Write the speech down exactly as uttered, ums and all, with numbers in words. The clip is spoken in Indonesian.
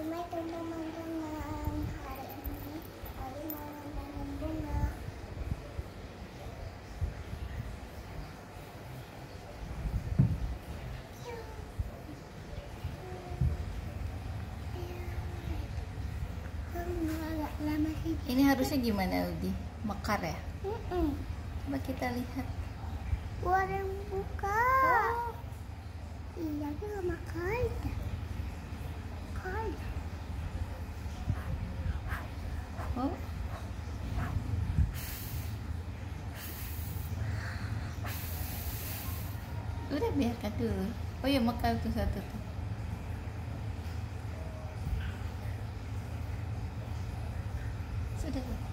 Assalamualaikum teman-teman. Hari ini Ali mau nanam bunga. Agak lama sih. Ini harusnya gimana, Udi? Mekar ya? Mm-mm. Coba kita lihat. Ada yang buka. Oh. Iya, dia makan. Makan. Oh. Udah biarkan dulu. Oh ya, mekar tuh satu tuh. Sudah.